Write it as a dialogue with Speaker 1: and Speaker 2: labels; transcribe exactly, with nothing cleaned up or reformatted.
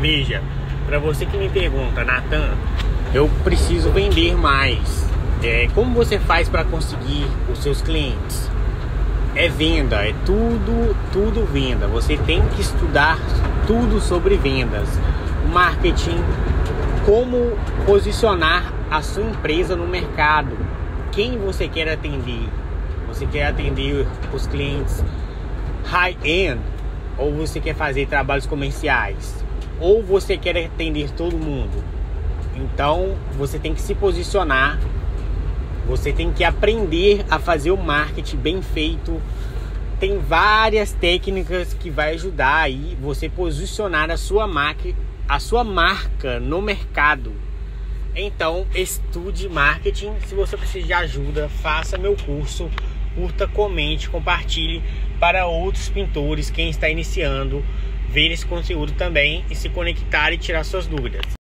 Speaker 1: Veja, para você que me pergunta, Nathan, eu preciso vender mais. É, como você faz para conseguir os seus clientes? É venda, é tudo, tudo venda. Você tem que estudar tudo sobre vendas, marketing, como posicionar a sua empresa no mercado. Quem você quer atender? Você quer atender os clientes high-end? Ou você quer fazer trabalhos comerciais? Ou você quer atender todo mundo? Então, você tem que se posicionar. Você tem que aprender a fazer o marketing bem feito. Tem várias técnicas que vai ajudar aí você posicionar a sua marca, a sua marca no mercado. Então, estude marketing. Se você precisa de ajuda, faça meu curso. Curta, comente, compartilhe para outros pintores, quem está iniciando, ver esse conteúdo também e se conectar e tirar suas dúvidas.